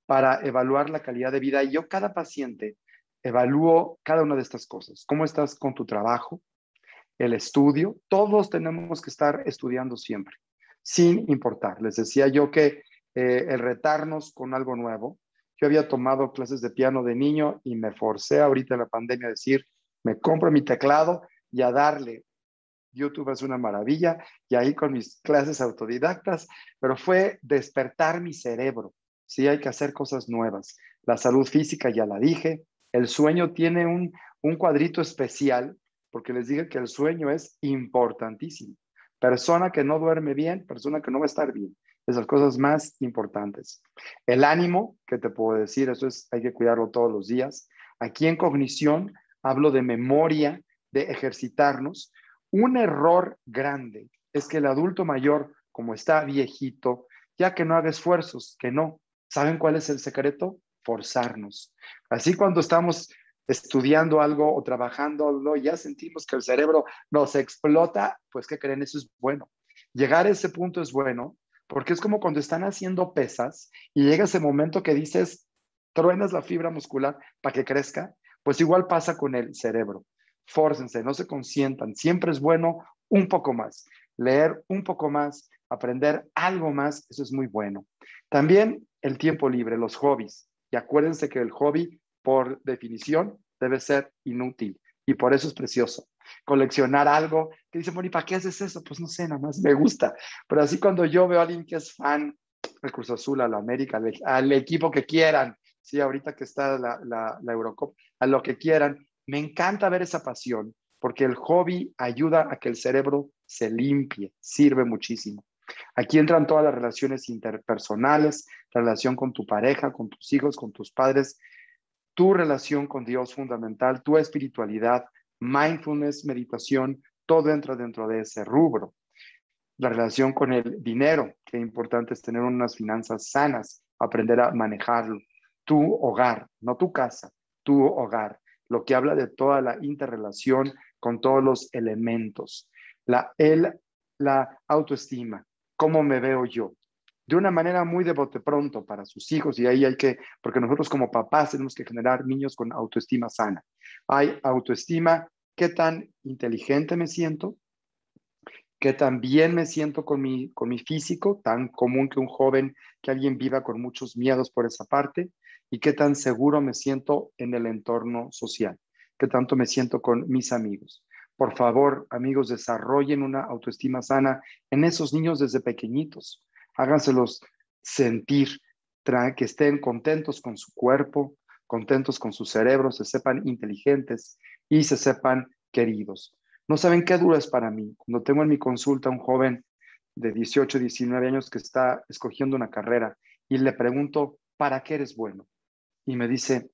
para evaluar la calidad de vida. Y yo cada paciente evalúo cada una de estas cosas. ¿Cómo estás con tu trabajo? El estudio. Todos tenemos que estar estudiando siempre, sin importar. Les decía yo que el retarnos con algo nuevo. Yo había tomado clases de piano de niño y me forcé ahorita en la pandemia a decir, me compro mi teclado y a darle. YouTube es una maravilla y ahí con mis clases autodidactas, pero fue despertar mi cerebro. Sí, hay que hacer cosas nuevas. La salud física ya la dije. El sueño tiene un cuadrito especial porque les dije que el sueño es importantísimo. Persona que no duerme bien, persona que no va a estar bien. Esas cosas más importantes. El ánimo, que te puedo decir, eso es, hay que cuidarlo todos los días. Aquí en cognición hablo de memoria, de ejercitarnos. Un error grande es que el adulto mayor, como está viejito, ya que no haga esfuerzos, que no. ¿Saben cuál es el secreto? Forzarnos. Así cuando estamos estudiando algo o trabajando algo, ya sentimos que el cerebro nos explota, pues ¿qué creen? Eso es bueno. Llegar a ese punto es bueno, porque es como cuando están haciendo pesas y llega ese momento que dices, truenas la fibra muscular para que crezca, pues igual pasa con el cerebro. Fórcense, no se consientan. Siempre es bueno un poco más. Leer un poco más, aprender algo más, eso es muy bueno. También el tiempo libre, los hobbies. Y acuérdense que el hobby, por definición, debe ser inútil. Y por eso es precioso. Coleccionar algo que dice, Moni, ¿para qué haces eso? Pues no sé, nada más me gusta. Pero así cuando yo veo a alguien que es fan del Cruz Azul, a la América, al equipo que quieran, sí, ahorita que está la Eurocopa, a lo que quieran, me encanta ver esa pasión porque el hobby ayuda a que el cerebro se limpie, sirve muchísimo. Aquí entran todas las relaciones interpersonales, la relación con tu pareja, con tus hijos, con tus padres, tu relación con Dios fundamental, tu espiritualidad, mindfulness, meditación, todo entra dentro de ese rubro. La relación con el dinero, qué importante es tener unas finanzas sanas, aprender a manejarlo. Tu hogar, no tu casa, tu hogar, lo que habla de toda la interrelación con todos los elementos. La autoestima, cómo me veo yo, de una manera muy de bote pronto para sus hijos y ahí hay que, porque nosotros como papás tenemos que generar niños con autoestima sana. Hay autoestima, qué tan inteligente me siento, que también me siento con mi físico, tan común que un joven, que alguien viva con muchos miedos por esa parte, y qué tan seguro me siento en el entorno social, qué tanto me siento con mis amigos. Por favor, amigos, desarrollen una autoestima sana en esos niños desde pequeñitos. Háganselos sentir, que estén contentos con su cuerpo, contentos con su cerebro, se sepan inteligentes y se sepan queridos. No saben qué duro es para mí. Cuando tengo en mi consulta un joven de 18, 19 años que está escogiendo una carrera y le pregunto, ¿para qué eres bueno? Y me dice,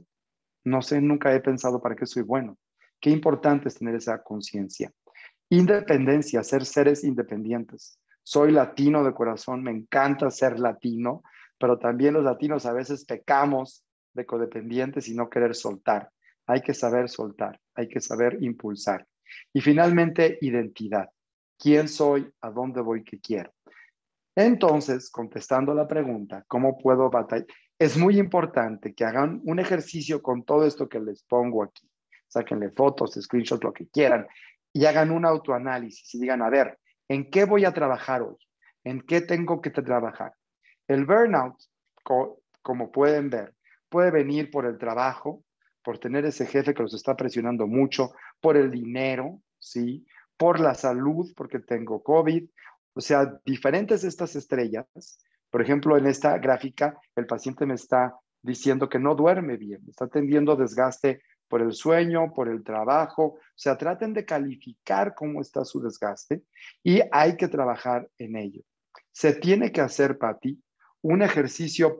no sé, nunca he pensado para qué soy bueno. Qué importante es tener esa conciencia. Independencia, ser seres independientes. Soy latino de corazón, me encanta ser latino, pero también los latinos a veces pecamos de codependientes y no querer soltar. Hay que saber soltar, hay que saber impulsar. Y finalmente, identidad. ¿Quién soy? ¿A dónde voy? ¿Qué quiero? Entonces, contestando la pregunta, ¿cómo puedo batallar? Es muy importante que hagan un ejercicio con todo esto que les pongo aquí. Sáquenle fotos, screenshots, lo que quieran, y hagan un autoanálisis y digan, a ver, ¿en qué voy a trabajar hoy? ¿En qué tengo que trabajar? El burnout, como pueden ver, puede venir por el trabajo, por tener ese jefe que los está presionando mucho, por el dinero, ¿sí? Por la salud, porque tengo COVID. O sea, diferentes de estas estrellas. Por ejemplo, en esta gráfica, el paciente me está diciendo que no duerme bien, está teniendo desgaste por el sueño, por el trabajo. O sea, traten de calificar cómo está su desgaste y hay que trabajar en ello. Se tiene que hacer, Patti, un ejercicio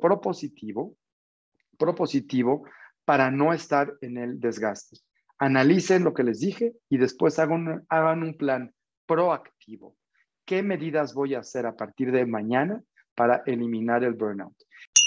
propositivo para no estar en el desgaste. Analicen lo que les dije y después hagan un plan proactivo. ¿Qué medidas voy a hacer a partir de mañana para eliminar el burnout?